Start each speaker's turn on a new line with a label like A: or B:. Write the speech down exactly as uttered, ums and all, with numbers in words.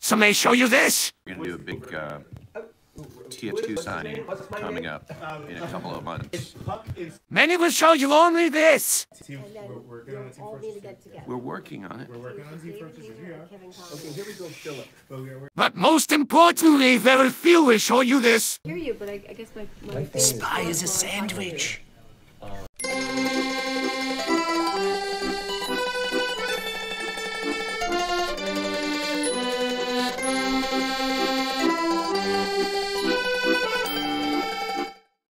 A: So may I show you this?
B: We're gonna do a big uh, T F two signing coming up in a couple of months.
A: Many will show you only this.
B: We're working on it.
C: We're working on team purchases, yeah.
D: Okay, here we go, Philip.
A: But most importantly, very few will show you this.
E: I hear you, but I, I guess my, my
F: Spy is a sandwich.